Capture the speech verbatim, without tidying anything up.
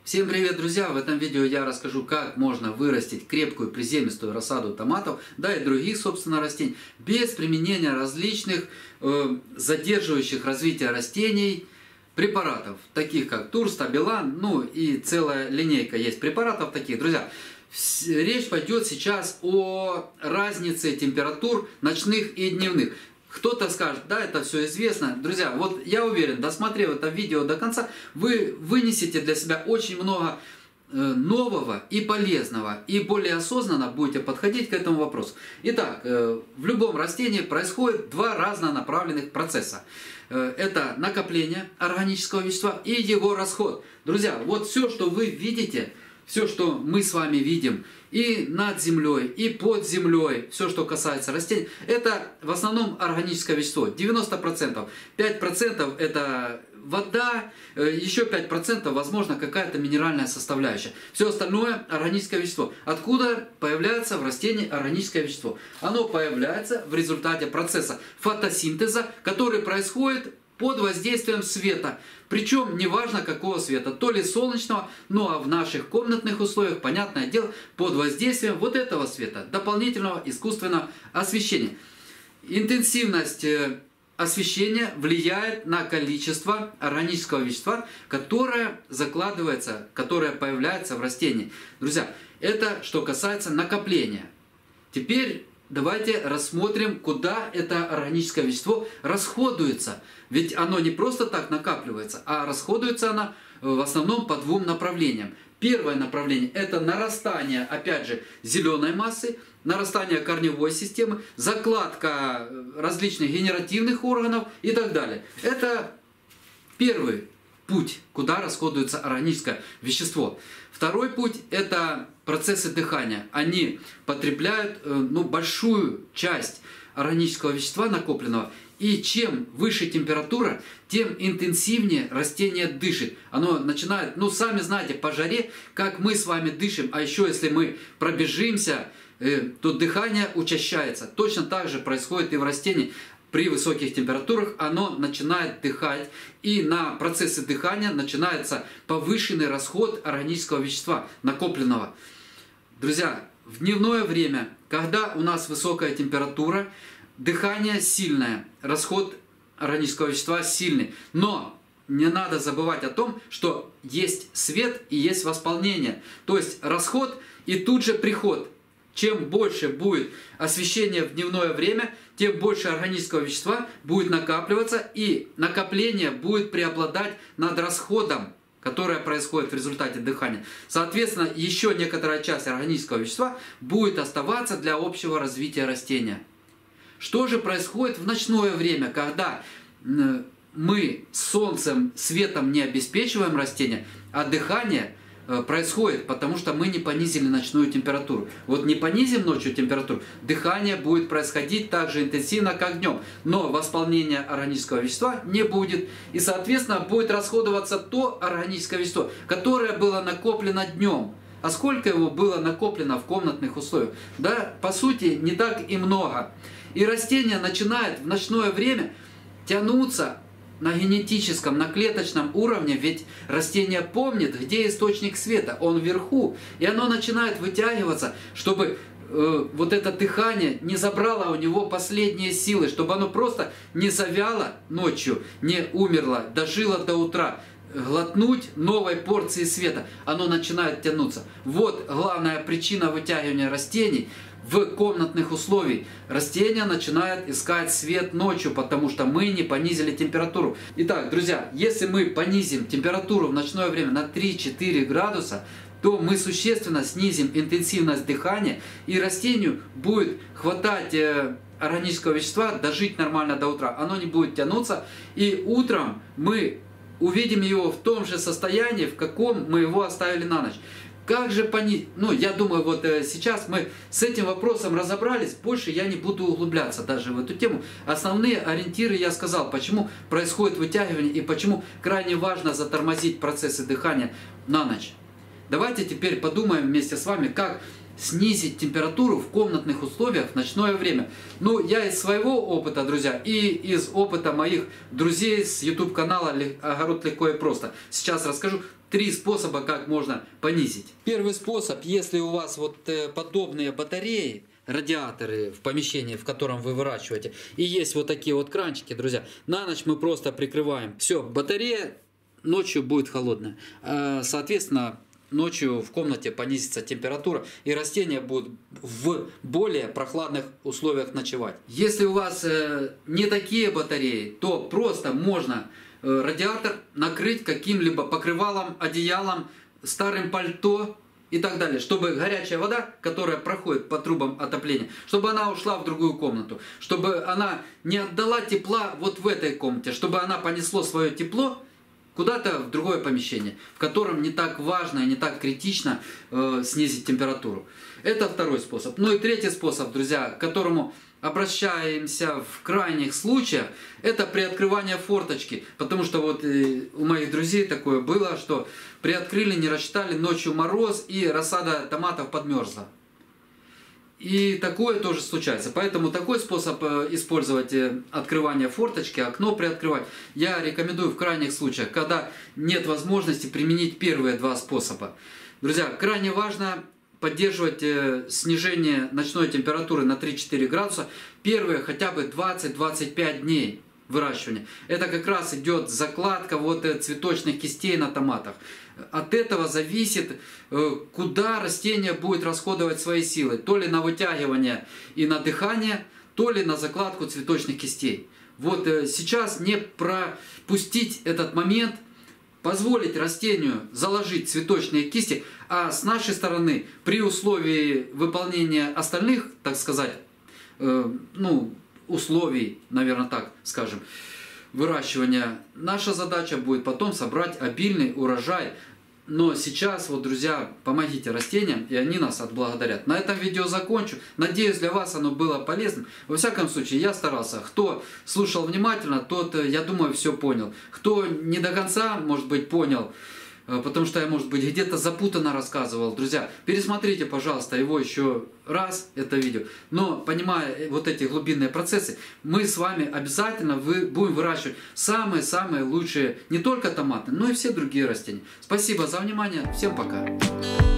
Всем привет, друзья! В этом видео я расскажу, как можно вырастить крепкую приземистую рассаду томатов, да и других, собственно, растений, без применения различных э, задерживающих развитие растений препаратов, таких как Тур, Стабилан, ну и целая линейка есть препаратов таких. Друзья, речь пойдет сейчас о разнице температур ночных и дневных. Кто-то скажет, да, это все известно. Друзья, вот я уверен, досмотрев это видео до конца, вы вынесете для себя очень много нового и полезного, и более осознанно будете подходить к этому вопросу. Итак, в любом растении происходит два разнонаправленных процесса. Это накопление органического вещества и его расход. Друзья, вот все, что вы видите, все, что мы с вами видим, и над землей, и под землей, все, что касается растений, это в основном органическое вещество, девяносто процентов. пять процентов это вода, еще пять процентов, возможно, какая-то минеральная составляющая. Все остальное органическое вещество. Откуда появляется в растении органическое вещество? Оно появляется в результате процесса фотосинтеза, который происходит под воздействием света. Причем неважно какого света, то ли солнечного, ну а в наших комнатных условиях, понятное дело, под воздействием вот этого света, дополнительного искусственного освещения. Интенсивность освещения влияет на количество органического вещества, которое закладывается, которое появляется в растении. Друзья, это что касается накопления. Теперь давайте рассмотрим, куда это органическое вещество расходуется. Ведь оно не просто так накапливается, а расходуется оно в основном по двум направлениям. Первое направление – это нарастание, опять же, зеленой массы, нарастание корневой системы, закладка различных генеративных органов и так далее. Это первый путь, куда расходуется органическое вещество. Второй путь – это процессы дыхания. Они потребляют ну, большую часть органического вещества накопленного. И чем выше температура, тем интенсивнее растение дышит. Оно начинает, ну сами знаете, по жаре, как мы с вами дышим, а еще если мы пробежимся, то дыхание учащается. Точно так же происходит и в растении. При высоких температурах оно начинает дыхать, и на процессы дыхания начинается повышенный расход органического вещества накопленного. Друзья, в дневное время, когда у нас высокая температура, дыхание сильное, расход органического вещества сильный. Но не надо забывать о том, что есть свет и есть восполнение. То есть расход и тут же приход. Чем больше будет освещение в дневное время, тем больше органического вещества будет накапливаться, и накопление будет преобладать над расходом, которое происходит в результате дыхания. Соответственно, еще некоторая часть органического вещества будет оставаться для общего развития растения. Что же происходит в ночное время, когда мы солнцем, светом не обеспечиваем растения, а дыхание происходит, потому что мы не понизили ночную температуру. Вот не понизим ночью температуру, дыхание будет происходить так же интенсивно, как днем, но восполнения органического вещества не будет. И, соответственно, будет расходоваться то органическое вещество, которое было накоплено днем. А сколько его было накоплено в комнатных условиях? Да, по сути, не так и много. И растение начинает в ночное время тянуться на генетическом, на клеточном уровне, ведь растение помнит, где источник света, он вверху, и оно начинает вытягиваться, чтобы э, вот это дыхание не забрало у него последние силы, чтобы оно просто не завяло ночью, не умерло, дожило до утра. Глотнуть новой порции света, оно начинает тянуться. Вот главная причина вытягивания растений. В комнатных условиях растения начинают искать свет ночью, потому что мы не понизили температуру. Итак, друзья, если мы понизим температуру в ночное время на три-четыре градуса, то мы существенно снизим интенсивность дыхания, и растению будет хватать органического вещества дожить нормально до утра. Оно не будет тянуться, и утром мы увидим его в том же состоянии, в каком мы его оставили на ночь. Как же понизить? Ну, я думаю, вот сейчас мы с этим вопросом разобрались, больше я не буду углубляться даже в эту тему. Основные ориентиры я сказал, почему происходит вытягивание и почему крайне важно затормозить процессы дыхания на ночь. Давайте теперь подумаем вместе с вами, как снизить температуру в комнатных условиях в ночное время. Ну, я из своего опыта, друзья, и из опыта моих друзей с YouTube канала «Огород легко и просто» сейчас расскажу, три способа, как можно понизить. Первый способ, если у вас вот подобные батареи, радиаторы в помещении, в котором вы выращиваете, и есть вот такие вот кранчики, друзья, на ночь мы просто прикрываем. Все, батарея ночью будет холодная. Соответственно, ночью в комнате понизится температура, и растения будут в более прохладных условиях ночевать. Если у вас не такие батареи, то просто можно радиатор накрыть каким-либо покрывалом, одеялом, старым пальто и так далее, чтобы горячая вода, которая проходит по трубам отопления, чтобы она ушла в другую комнату, чтобы она не отдала тепла вот в этой комнате, чтобы она понесло свое тепло куда-то в другое помещение, в котором не так важно и не так критично э, снизить температуру. Это второй способ. Ну и третий способ, друзья, к которому обращаемся в крайних случаях, это приоткрывание форточки. Потому что вот э, у моих друзей такое было, что приоткрыли, не рассчитали, ночью мороз, и рассада томатов подмерзла. И такое тоже случается. Поэтому такой способ использовать открывание форточки, окно приоткрывать, я рекомендую в крайних случаях, когда нет возможности применить первые два способа. Друзья, крайне важно поддерживать снижение ночной температуры на три-четыре градуса первые хотя бы двадцать-двадцать пять дней выращивания. Это как раз идет закладка вот цветочных кистей на томатах. От этого зависит, куда растение будет расходовать свои силы. То ли на вытягивание и на дыхание, то ли на закладку цветочных кистей. Вот сейчас не пропустить этот момент, позволить растению заложить цветочные кисти, а с нашей стороны, при условии выполнения остальных, так сказать, э, ну, условий, наверное, так скажем, выращивания, наша задача будет потом собрать обильный урожай. Но сейчас, вот, друзья, помогите растениям, и они нас отблагодарят. На этом видео закончу. Надеюсь, для вас оно было полезным. Во всяком случае, я старался. Кто слушал внимательно, тот, я думаю, все понял. Кто не до конца, может быть, понял, потому что я, может быть, где-то запутанно рассказывал. Друзья, пересмотрите, пожалуйста, его еще раз, это видео. Но, понимая вот эти глубинные процессы, мы с вами обязательно вы, будем выращивать самые-самые лучшие не только томаты, но и все другие растения. Спасибо за внимание. Всем пока.